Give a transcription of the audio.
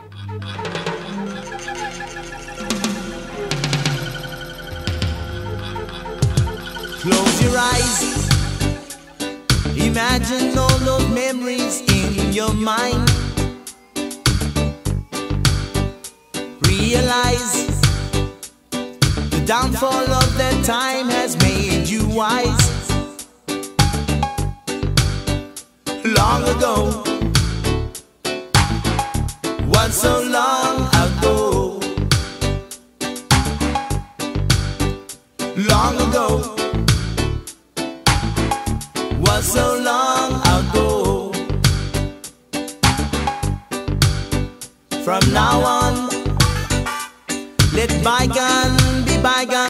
Close your eyes, imagine all those memories in your mind. Realize the downfall of that time has made you wise. Long ago, was so long ago. Long ago, was so long ago. From now on, let bygone be bygone.